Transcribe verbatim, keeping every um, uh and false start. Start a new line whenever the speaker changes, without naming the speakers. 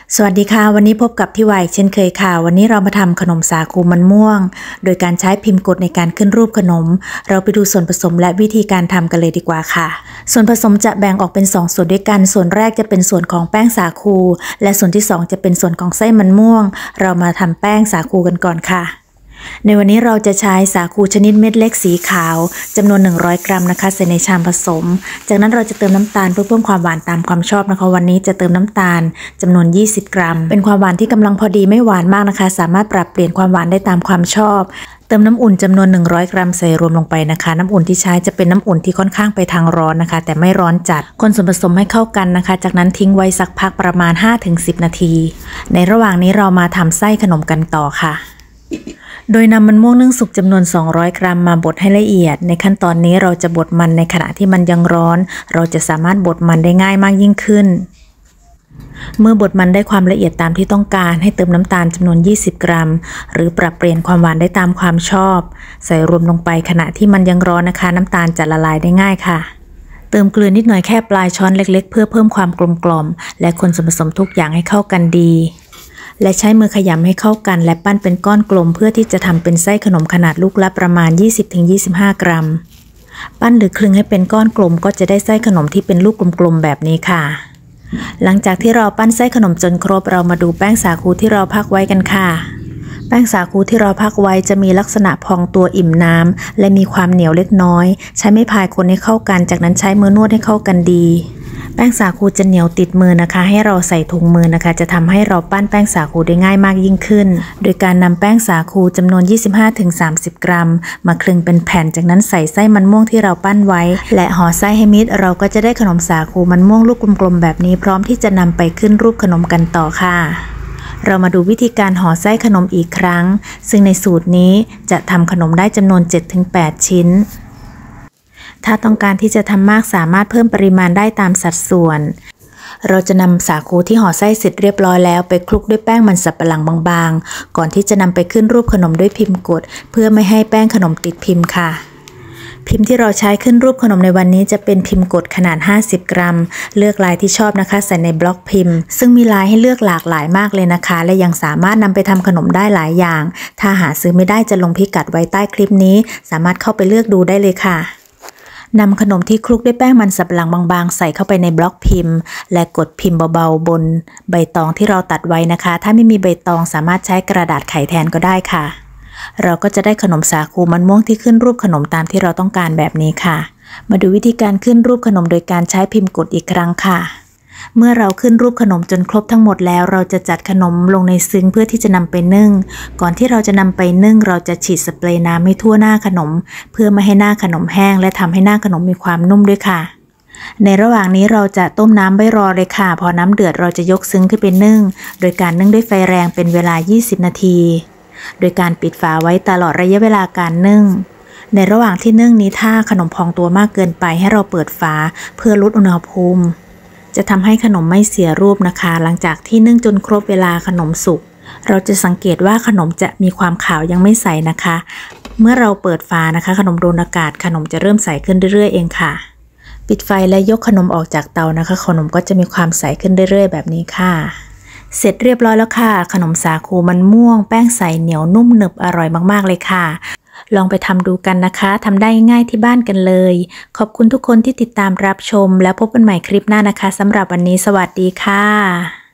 สวัสดีค่ะวันนี้พบกับพี่วายเช่นเคยค่ะวันนี้เรามาทำขนมสาคูมันม่วงโดยการใช้พิมพ์กดในการขึ้นรูปขนมเราไปดูส่วนผสมและวิธีการทำกันเลยดีกว่าค่ะส่วนผสมจะแบ่งออกเป็นสองส่วนด้วยกันส่วนแรกจะเป็นส่วนของแป้งสาคูและส่วนที่สองจะเป็นส่วนของไส้มันม่วงเรามาทำแป้งสาคูกันก่อนค่ะในวันนี้เราจะใช้สาคูชนิดเม็ดเล็กสีขาวจำนวนหนึ่งร้อยกรัมนะคะใส่ในชามผสมจากนั้นเราจะเติมน้ำตาลเพื่อเพิ่มความหวานตามความชอบนะคะวันนี้จะเติมน้ำตาลจำนวนยี่สิบกรัมเป็นความหวานที่กำลังพอดีไม่หวานมากนะคะสามารถปรับเปลี่ยนความหวานได้ตามความชอบเติมน้ำอุ่นจำนวนหนึ่งร้อยกรัมใส่รวมลงไปนะคะน้ำอุ่นที่ใช้จะเป็นน้ำอุ่นที่ค่อนข้างไปทางร้อนนะคะแต่ไม่ร้อนจัดคนส่วนผสมให้เข้ากันนะคะจากนั้นทิ้งไว้สักพักประมาณ ห้าถึงสิบ นาทีในระหว่างนี้เรามาทำไส้ขนมกันต่อค่ะโดยนำมันม่วงนึ่งสุกจำนวนสองร้อยกรัมมาบดให้ละเอียดในขั้นตอนนี้เราจะบดมันในขณะที่มันยังร้อนเราจะสามารถบดมันได้ง่ายมากยิ่งขึ้นเมื่อบดมันได้ความละเอียดตามที่ต้องการให้เติมน้ำตาลจำนวนยี่สิบกรัมหรือปรับเปลี่ยนความหวานได้ตามความชอบใส่รวมลงไปขณะที่มันยังร้อนนะคะน้ำตาลจะละลายได้ง่ายค่ะเติมเกลือนิดหน่อยแค่ปลายช้อนเล็กๆเพื่อเพิ่มความกลมกล่อมและคนส่วนผสมทุกอย่างให้เข้ากันดีและใช้มือขยำให้เข้ากันและปั้นเป็นก้อนกลมเพื่อที่จะทำเป็นไส้ขนมขนาดลูกละประมาณ ยี่สิบถึงยี่สิบห้า กรัมปั้นหรือคลึงให้เป็นก้อนกลมก็จะได้ไส้ขนมที่เป็นลูกกลมๆแบบนี้ค่ะหลังจากที่เราปั้นไส้ขนมจนครบเรามาดูแป้งสาคูที่เราพักไว้กันค่ะแป้งสาคูที่เราพักไว้จะมีลักษณะพองตัวอิ่มน้ำและมีความเหนียวเล็กน้อยใช้ไม้พายคนให้เข้ากันจากนั้นใช้มือนวดให้เข้ากันดีแป้งสาคูจะเหนียวติดมือนะคะให้เราใส่ถุงมือนะคะจะทำให้เราปั้นแป้งสาคูได้ง่ายมากยิ่งขึ้นโดยการนำแป้งสาคูจำนวน ยี่สิบห้าถึงสามสิบ กรัมมาคลึงเป็นแผ่นจากนั้นใส่ไส้มันม่วงที่เราปั้นไว้และห่อไส้ให้มิดเราก็จะได้ขนมสาคูมันม่วงลูกกลมๆแบบนี้พร้อมที่จะนำไปขึ้นรูปขนมกันต่อค่ะเรามาดูวิธีการห่อไส้ขนมอีกครั้งซึ่งในสูตรนี้จะทำขนมได้จำนวน เจ็ดถึงแปด ชิ้นถ้าต้องการที่จะทำมากสามารถเพิ่มปริมาณได้ตามสัดส่วนเราจะนำสาคูที่ห่อไส้เสร็จเรียบร้อยแล้วไปคลุกด้วยแป้งมันสับปะหลังบางๆก่อนที่จะนำไปขึ้นรูปขนมด้วยพิมพ์กดเพื่อไม่ให้แป้งขนมติดพิมพ์ค่ะพิมพ์ที่เราใช้ขึ้นรูปขนมในวันนี้จะเป็นพิมพ์กดขนาดห้าสิบกรัมเลือกลายที่ชอบนะคะใส่ในบล็อกพิมพ์ซึ่งมีลายให้เลือกหลากหลายมากเลยนะคะและยังสามารถนำไปทำขนมได้หลายอย่างถ้าหาซื้อไม่ได้จะลงพิกัดไว้ใต้คลิปนี้สามารถเข้าไปเลือกดูได้เลยค่ะนำขนมที่คลุกด้วยแป้งมันสับปะหลังบางๆใส่เข้าไปในบล็อกพิมพ์และกดพิมพ์เบาๆบนใบตองที่เราตัดไว้นะคะถ้าไม่มีใบตองสามารถใช้กระดาษไขแทนก็ได้ค่ะเราก็จะได้ขนมสาคูมันม่วงที่ขึ้นรูปขนมตามที่เราต้องการแบบนี้ค่ะมาดูวิธีการขึ้นรูปขนมโดยการใช้พิมพ์กดอีกครั้งค่ะเมื่อเราขึ้นรูปขนมจนครบทั้งหมดแล้วเราจะจัดขนมลงในซึ้งเพื่อที่จะนำไปนึ่งก่อนที่เราจะนำไปนึ่งเราจะฉีดสเปรย์น้ำให้ทั่วหน้าขนมเพื่อไม่ให้หน้าขนมแห้งและทำให้หน้าขนมมีความนุ่มด้วยค่ะในระหว่างนี้เราจะต้มน้ำไว้รอเลยค่ะพอน้ำเดือดเราจะยกซึ้งขึ้นไปนึ่งโดยการนึ่งด้วยไฟแรงเป็นเวลายี่สิบนาทีโดยการปิดฝาไว้ตลอดระยะเวลาการนึ่งในระหว่างที่นึ่งนี้ถ้าขนมพองตัวมากเกินไปให้เราเปิดฝาเพื่อลดอุณหภูมิจะทำให้ขนมไม่เสียรูปนะคะหลังจากที่นึ่งจนครบเวลาขนมสุกเราจะสังเกตว่าขนมจะมีความขาวยังไม่ใสนะคะเมื่อเราเปิดฝานะคะขนมโดนอากาศขนมจะเริ่มใสขึ้นเรื่อยๆเองค่ะปิดไฟและยกขนมออกจากเตานะคะขนมก็จะมีความใสขึ้นเรื่อยๆแบบนี้ค่ะเสร็จเรียบร้อยแล้วค่ะขนมสาคูมันม่วงแป้งใสเหนียวนุ่มหนึบอร่อยมากๆเลยค่ะลองไปทำดูกันนะคะทำได้ง่ายที่บ้านกันเลยขอบคุณทุกคนที่ติดตามรับชมแล้วพบกันใหม่คลิปหน้านะคะสำหรับวันนี้สวัสดีค่ะ